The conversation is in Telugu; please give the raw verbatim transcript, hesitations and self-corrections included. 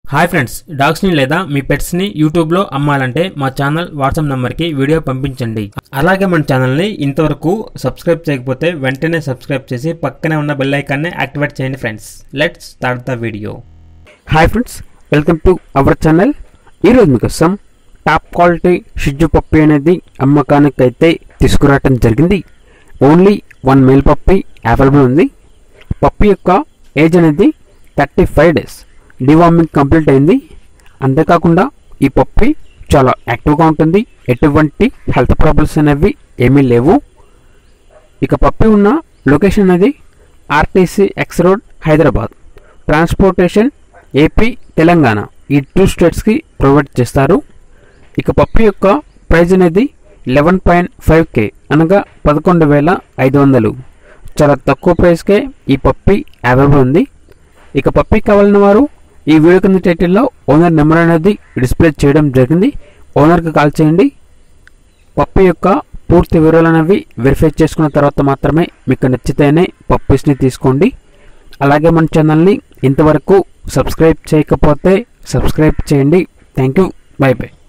హాయ్ ఫ్రెండ్స్, డాగ్స్ని లేదా మీ పెట్స్ని యూట్యూబ్లో అమ్మాలంటే మా ఛానల్ వాట్సాప్ నెంబర్కి వీడియో పంపించండి. అలాగే మన ఛానల్ని ఇంతవరకు సబ్స్క్రైబ్ చేయకపోతే వెంటనే సబ్స్క్రైబ్ చేసి పక్కనే ఉన్న బెల్ ఐకాన్ని యాక్టివేట్ చేయండి friends. Let's start the video. Hi friends, welcome to our channel. ఈరోజు మీకోసం టాప్ క్వాలిటీ షిట్జు పప్పీ అనేది అమ్మకానికి అయితే తీసుకురావటం జరిగింది. Only one male puppy available ఉంది. పప్పీ యొక్క ఏజ్ అనేది thirty five days deworming complete అయింది. అంతేకాకుండా ఈ పప్పీ చాలా యాక్టివ్గా ఉంటుంది. ఎటువంటి హెల్త్ ప్రాబ్లమ్స్ అనేవి ఏమీ లేవు. ఇక పప్పీ ఉన్న లొకేషన్ అనేది RTC X road Hyderabad. Transportation AP Telangana ఈ టూ స్టేట్స్కి ప్రొవైడ్ చేస్తారు. ఇక పప్పీ యొక్క ప్రైజ్ అనేది లెవెన్ పాయింట్ ఫైవ్ కే అనగా పదకొండు వేల ఐదు వందలు. చాలా తక్కువ ప్రైస్కే ఈ పప్పీ అవైలబుల్ ఉంది. ఇక పప్పీ కావాలన్న వారు ఈ వీడియో కింద టైటిల్లో ఓనర్ నెంబర్ అనేది డిస్ప్లే చేయడం జరిగింది. ఓనర్కి కాల్ చేయండి. పప్పీ యొక్క పూర్తి వివరాలు అనేవి వెరిఫై చేసుకున్న తర్వాత మాత్రమే మీకు నచ్చితేనే పప్పీస్ని తీసుకోండి. అలాగే మన ఛానల్ని ఇంతవరకు సబ్స్క్రైబ్ చేయకపోతే సబ్స్క్రైబ్ చేయండి. Thank you. Bye by.